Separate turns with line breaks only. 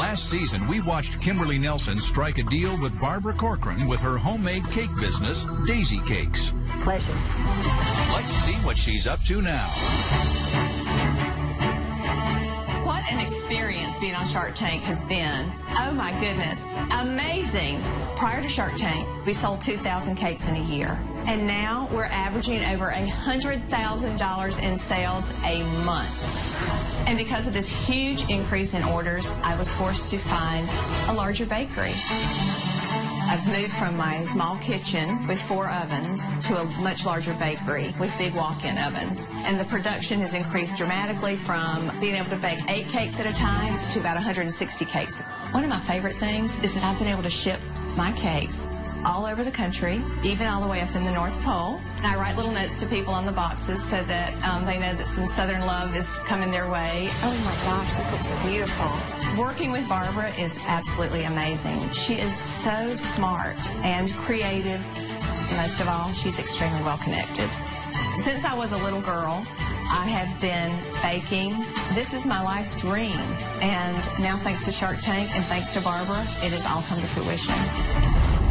Last season, we watched Kimberly Nelson strike a deal with Barbara Corcoran with her homemade cake business, Daisy Cakes.
Pleasure.
Let's see what she's up to now.
What an experience being on Shark Tank has been. Oh my goodness, amazing. Prior to Shark Tank, we sold 2,000 cakes in a year. And now we're averaging over $100,000 in sales a month. And because of this huge increase in orders, I was forced to find a larger bakery. I've moved from my small kitchen with 4 ovens to a much larger bakery with big walk-in ovens. And the production has increased dramatically from being able to bake 8 cakes at a time to about 160 cakes. One of my favorite things is that I've been able to ship my cakes all over the country, even all the way up in the North Pole. And I write little notes to people on the boxes so that they know that some Southern love is coming their way. Oh my gosh, this looks beautiful. Working with Barbara is absolutely amazing. She is so smart and creative. Most of all, she's extremely well connected. Since I was a little girl, I have been baking. This is my life's dream. And now, thanks to Shark Tank and thanks to Barbara, it has all come to fruition.